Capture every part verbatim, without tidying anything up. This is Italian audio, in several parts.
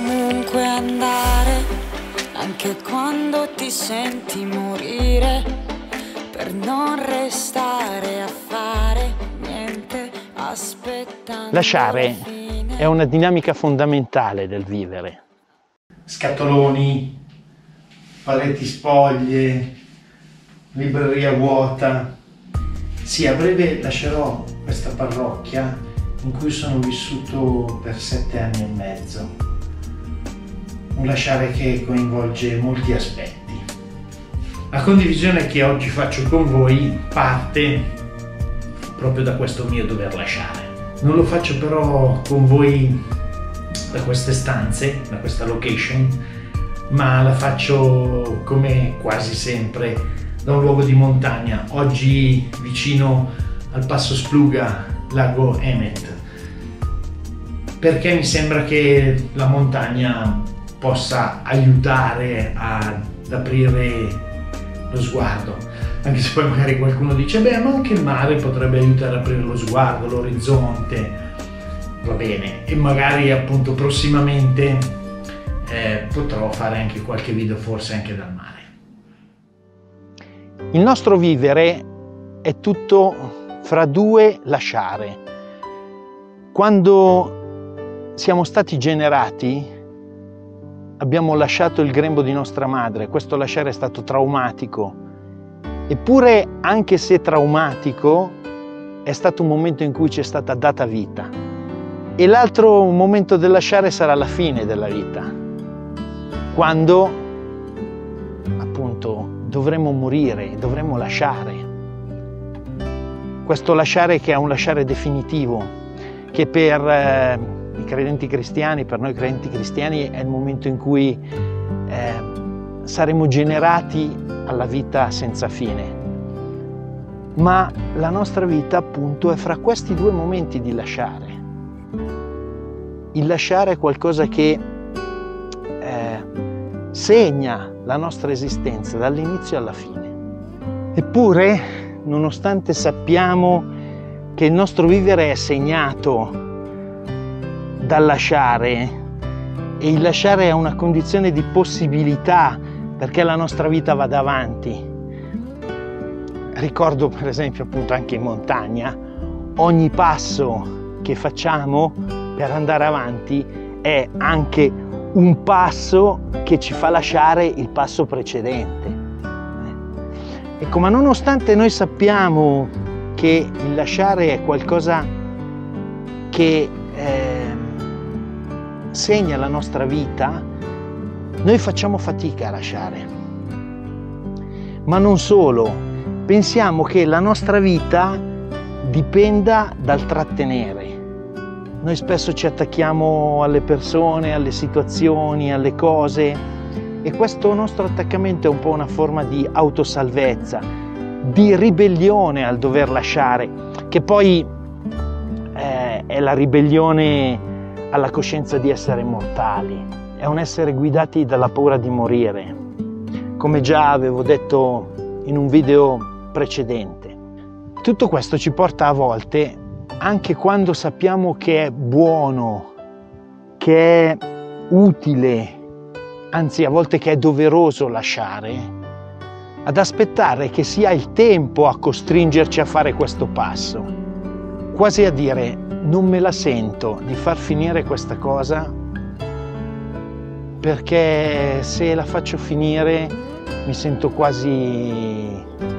comunque andare, anche quando ti senti morire, per non restare a fare niente aspettando. Lasciare è una dinamica fondamentale del vivere. Scatoloni, pareti spoglie, libreria vuota. Sì, a breve lascerò questa parrocchia in cui sono vissuto per sette anni e mezzo. Un lasciare che coinvolge molti aspetti. La condivisione che oggi faccio con voi parte proprio da questo mio dover lasciare. Non lo faccio però con voi da queste stanze, da questa location, ma la faccio come quasi sempre da un luogo di montagna, oggi vicino al Passo Spluga, lago Emmet, perché mi sembra che la montagna possa aiutare ad aprire lo sguardo, anche se poi magari qualcuno dice beh, ma anche il mare potrebbe aiutare ad aprire lo sguardo, l'orizzonte. Va bene, e magari appunto prossimamente eh, potrò fare anche qualche video, forse anche dal mare. Il nostro vivere è tutto fra due lasciare. Quando siamo stati generati abbiamo lasciato il grembo di nostra madre, questo lasciare è stato traumatico, eppure anche se traumatico è stato un momento in cui ci è stata data vita. E l'altro momento del lasciare sarà la fine della vita, quando appunto dovremo morire, dovremo lasciare. Questo lasciare che è un lasciare definitivo, che per eh, i credenti cristiani, per noi credenti cristiani, è il momento in cui eh, saremo generati alla vita senza fine. Ma la nostra vita appunto è fra questi due momenti di lasciare. Il lasciare è qualcosa che eh, segna la nostra esistenza dall'inizio alla fine. Eppure, nonostante sappiamo che il nostro vivere è segnato dal lasciare, e il lasciare è una condizione di possibilità perché la nostra vita vada avanti. Ricordo per esempio appunto anche in montagna, ogni passo che facciamo per andare avanti è anche un passo che ci fa lasciare il passo precedente. Ecco, ma nonostante noi sappiamo che il lasciare è qualcosa che eh, segna la nostra vita, noi facciamo fatica a lasciare. Ma non solo, pensiamo che la nostra vita dipenda dal trattenere. Noi spesso ci attacchiamo alle persone, alle situazioni, alle cose, e questo nostro attaccamento è un po' una forma di autosalvezza, di ribellione al dover lasciare, che poi eh, è la ribellione alla coscienza di essere mortali, è un essere guidati dalla paura di morire, come già avevo detto in un video precedente. Tutto questo ci porta a volte, anche quando sappiamo che è buono, che è utile, anzi a volte che è doveroso lasciare, ad aspettare che sia il tempo a costringerci a fare questo passo, quasi a dire non me la sento di far finire questa cosa, perché se la faccio finire mi sento quasi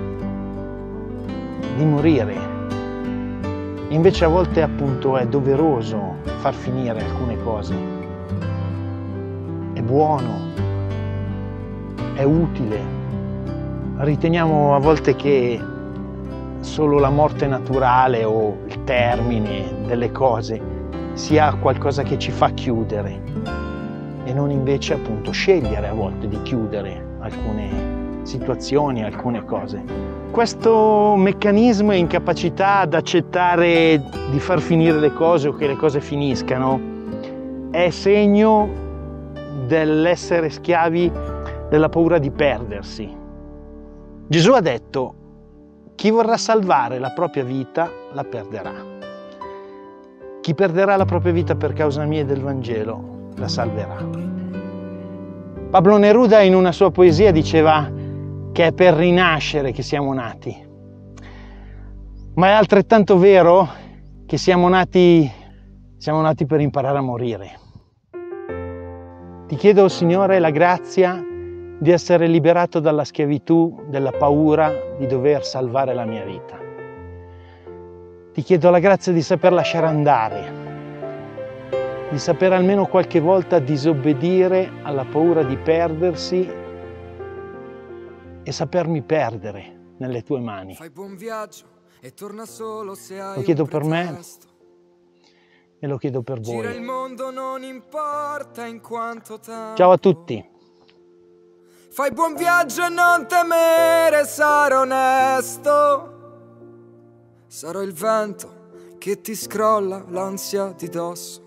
di morire. Invece a volte appunto è doveroso far finire alcune cose, è buono, è utile. Riteniamo a volte che solo la morte naturale o il termine delle cose sia qualcosa che ci fa chiudere, e non invece appunto scegliere a volte di chiudere alcune situazioni, alcune cose. Questo meccanismo e incapacità ad accettare di far finire le cose o che le cose finiscano è segno dell'essere schiavi della paura di perdersi. Gesù ha detto: chi vorrà salvare la propria vita la perderà. Chi perderà la propria vita per causa mia e del Vangelo la salverà. Pablo Neruda in una sua poesia diceva che è per rinascere che siamo nati, ma è altrettanto vero che siamo nati, siamo nati per imparare a morire. Ti chiedo, Signore, la grazia di essere liberato dalla schiavitù, della paura di dover salvare la mia vita. Ti chiedo la grazia di saper lasciare andare, di saper almeno qualche volta disobbedire alla paura di perdersi e sapermi perdere nelle tue mani. Fai buon viaggio e torna solo se hai Lo chiedo un per me pretesto. e lo chiedo per Gira il voi. mondo, non importa in quanto tempo. Ciao a tutti. Fai buon viaggio e non temere, sarò onesto. Sarò il vento che ti scrolla l'ansia di dosso.